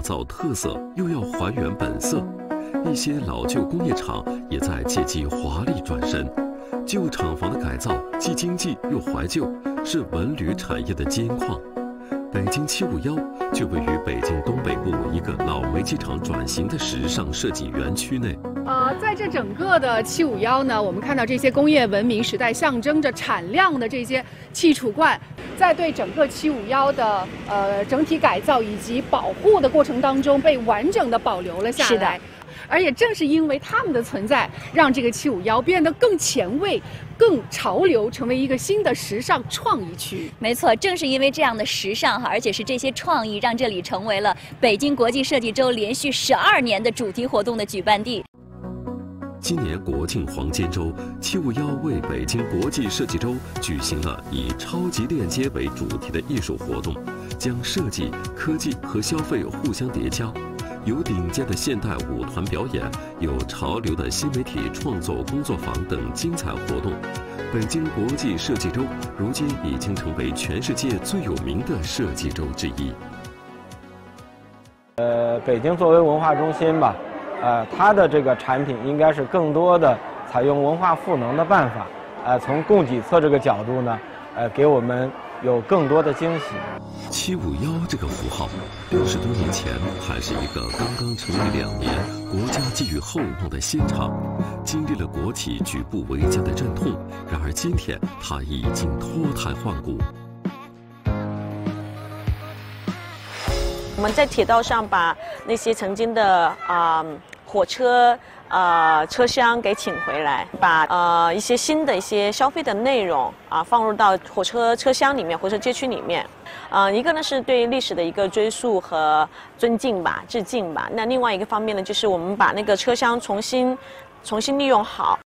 造特色，又要还原本色。一些老旧工业厂也在借机华丽转身。旧厂房的改造既经济又怀旧，是文旅产业的金矿。北京751就位于北京东北部一个老煤机厂转型的时尚设计园区内。 在这整个的751呢，我们看到这些工业文明时代象征着产量的这些气储罐，在对整个751的整体改造以及保护的过程当中，被完整的保留了下来。 是的。 而也正是因为他们的存在，让这个751变得更前卫、更潮流，成为一个新的时尚创意区。 没错，正是因为这样的时尚而且是这些创意，让这里成为了北京国际设计周连续12年的主题活动的举办地。 今年国庆黄金周，751为北京国际设计周举行了以超级链接为主题的艺术活动，将设计、科技和消费互相叠加。有顶尖的现代舞团表演，有潮流的新媒体创作工作坊等精彩活动。北京国际设计周如今已经成为全世界最有名的设计周之一。 北京作为文化中心吧，它的这个产品应该是更多的采用文化赋能的办法，从供给侧这个角度呢，给我们有更多的惊喜。 751这个符号，60多年前还是一个刚刚成立2年、国家寄予厚望的新厂，经历了国企举步维艰的阵痛，然而今天它已经脱胎换骨。 我们在铁道上把那些曾经的火车车厢给请回来，把一些新的一些消费的内容放入到火车车厢里面、火车街区里面。一个呢是对历史的一个追溯和尊敬吧、致敬吧。那另外一个方面呢，就是我们把那个车厢重新利用好。